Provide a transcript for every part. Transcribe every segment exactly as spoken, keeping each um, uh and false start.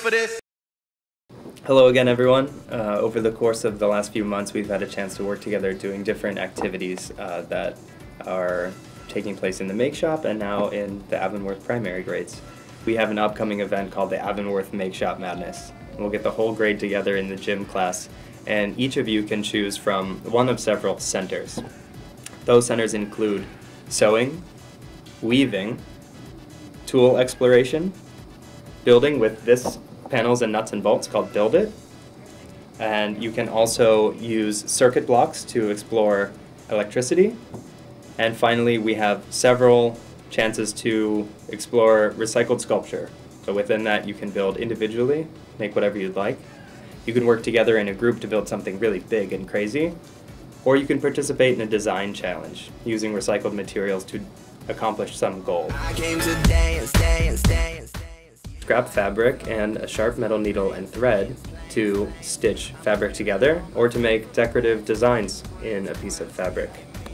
for this? Hello again, everyone. Uh, over the course of the last few months, we've had a chance to work together doing different activities uh, that are taking place in the make shop and now in the Avonworth primary grades. We have an upcoming event called the Avonworth Makeshop Madness. We'll get the whole grade together in the gym class, and each of you can choose from one of several centers. Those centers include sewing, weaving, tool exploration, building with this panels and nuts and bolts called Build It, and you can also use circuit blocks to explore electricity. And finally, we have several chances to explore recycled sculpture. So within that, you can build individually, make whatever you'd like. You can work together in a group to build something really big and crazy, or you can participate in a design challenge using recycled materials to accomplish some goal. I came to dance, dance, dance, dance. Scrap fabric and a sharp metal needle and thread to stitch fabric together or to make decorative designs in a piece of fabric.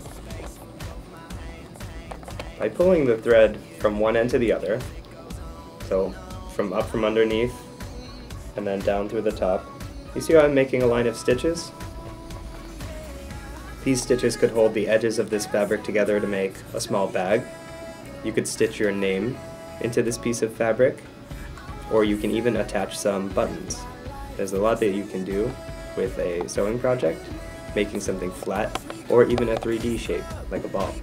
By pulling the thread from one end to the other, so from up from underneath and then down through the top, you see how I'm making a line of stitches? These stitches could hold the edges of this fabric together to make a small bag. You could stitch your name into this piece of fabric, or you can even attach some buttons. There's a lot that you can do with a sewing project, making something flat, or even a three D shape, like a ball.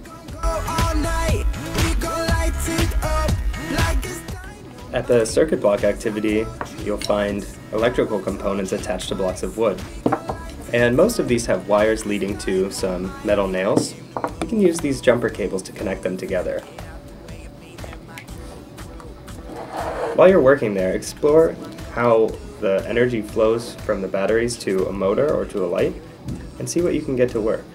At the circuit block activity, you'll find electrical components attached to blocks of wood. And most of these have wires leading to some metal nails. You can use these jumper cables to connect them together. While you're working there, explore how the energy flows from the batteries to a motor or to a light, and see what you can get to work.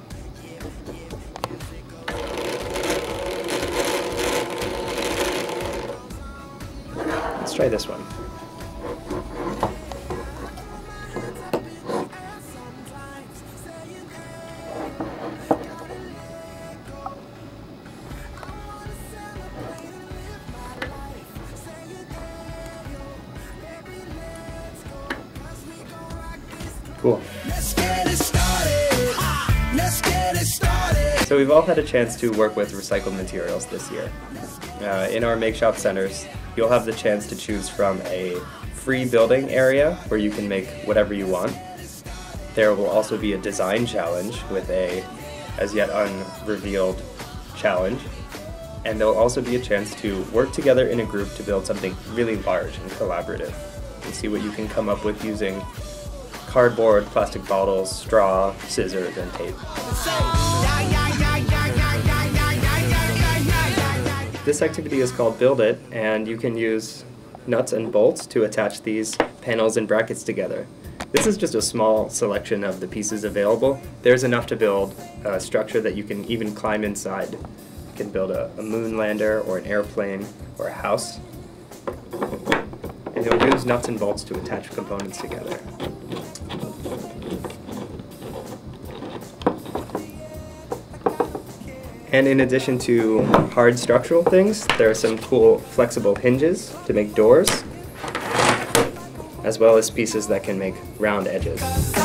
Let's try this one. Cool. Let's get it started. Let's get it started. So we've all had a chance to work with recycled materials this year. Uh, in our make shop centers, you'll have the chance to choose from a free building area where you can make whatever you want. There will also be a design challenge with a as yet unrevealed challenge. And there'll also be a chance to work together in a group to build something really large and collaborative. And see what you can come up with using cardboard, plastic bottles, straw, scissors, and tape. This activity is called Build It, and you can use nuts and bolts to attach these panels and brackets together. This is just a small selection of the pieces available. There's enough to build a structure that you can even climb inside. You can build a, a moon lander, or an airplane, or a house. And you'll use nuts and bolts to attach components together. And in addition to hard structural things, there are some cool flexible hinges to make doors, as well as pieces that can make round edges.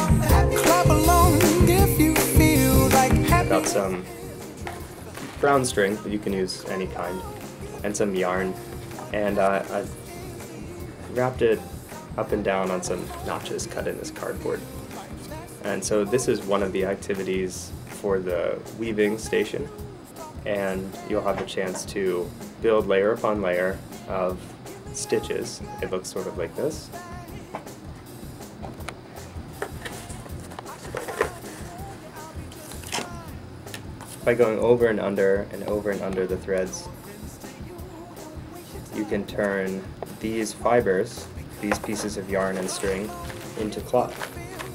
Got some brown string, but you can use any kind, and some yarn, and uh, I've wrapped it up and down on some notches cut in this cardboard. And so this is one of the activities for the weaving station, and you'll have a chance to build layer upon layer of stitches. It looks sort of like this. By going over and under and over and under the threads, you can turn these fibers, these pieces of yarn and string, into cloth.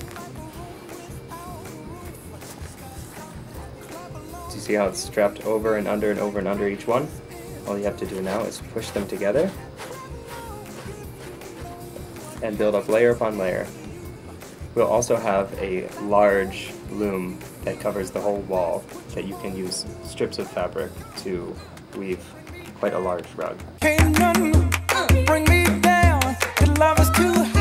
Do you see how it's strapped over and under and over and under each one? All you have to do now is push them together and build up layer upon layer. We'll also have a large loom that covers the whole wall that you can use strips of fabric to weave quite a large rug. Can't none bring me down. love is too high.